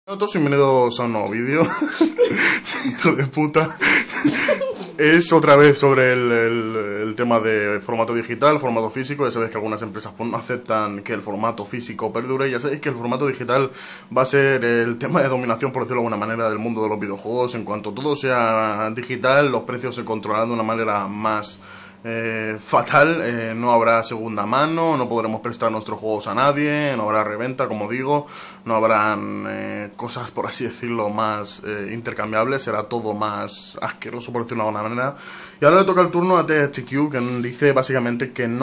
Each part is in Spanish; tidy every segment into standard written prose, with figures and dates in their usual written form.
Hola a todos, bienvenidos a un nuevo vídeo. Hijo de puta. Es otra vez sobre el tema de formato digital, formato físico. Ya sabéis que algunas empresas no aceptan que el formato físico perdure. Ya sabéis que el formato digital va a ser el tema de dominación, por decirlo de alguna manera, del mundo de los videojuegos. En cuanto todo sea digital, los precios se controlarán de una manera más fatal. No habrá segunda mano, no podremos prestar nuestros juegos a nadie, no habrá reventa, como digo, no habrán cosas, por así decirlo, más intercambiables. Será todo más asqueroso, por decirlo de alguna manera. Y ahora le toca el turno a THQ, que dice básicamente que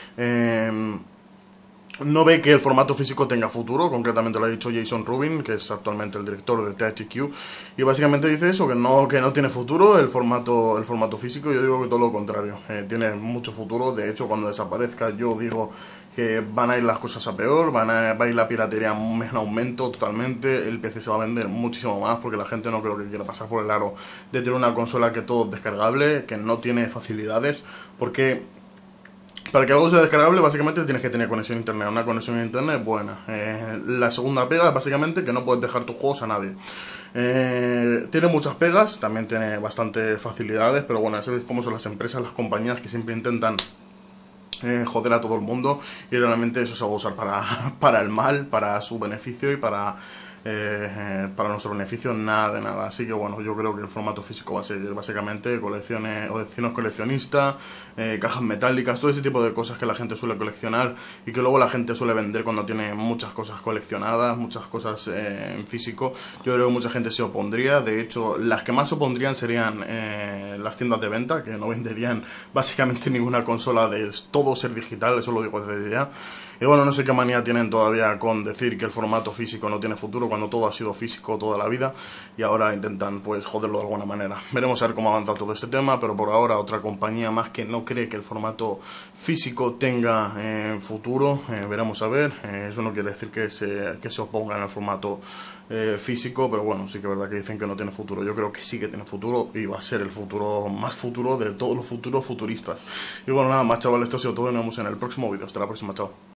no ve que el formato físico tenga futuro. Concretamente lo ha dicho Jason Rubin, que es actualmente el director de THQ, y básicamente dice eso, que no tiene futuro el formato físico. Yo digo que todo lo contrario, tiene mucho futuro. De hecho, cuando desaparezca, yo digo que van a ir las cosas a peor, va a ir la piratería en aumento totalmente, el PC se va a vender muchísimo más, porque la gente no creo que quiera pasar por el aro de tener una consola que todo es descargable, que no tiene facilidades, porque para que algo sea descargable, básicamente tienes que tener conexión a internet, una conexión a internet buena. La segunda pega es básicamente que no puedes dejar tus juegos a nadie. Tiene muchas pegas, también tiene bastantes facilidades, pero bueno, sabéis cómo son las empresas, las compañías que siempre intentan joder a todo el mundo, y realmente eso se va a usar para el mal, para su beneficio y para nuestro beneficio, nada de nada. Así que bueno, yo creo que el formato físico va a ser básicamente colecciones coleccionistas, cajas metálicas, todo ese tipo de cosas que la gente suele coleccionar y que luego la gente suele vender cuando tiene muchas cosas coleccionadas, muchas cosas en físico. Yo creo que mucha gente se opondría. De hecho, las que más se opondrían serían las tiendas de venta, que no venderían básicamente ninguna consola de todo ser digital, eso lo digo desde ya. Y bueno, no sé qué manía tienen todavía con decir que el formato físico no tiene futuro, cuando todo ha sido físico toda la vida, y ahora intentan pues joderlo de alguna manera. Veremos a ver cómo avanza todo este tema, pero por ahora otra compañía más que no cree que el formato físico tenga futuro. Veremos a ver. Eso no quiere decir que se opongan al formato físico, pero bueno, sí que es verdad que dicen que no tiene futuro. Yo creo que sí que tiene futuro, y va a ser el futuro más futuro de todos los futuros futuristas. Y bueno, nada más, chavales, esto ha sido todo y nos vemos en el próximo vídeo. Hasta la próxima, chao.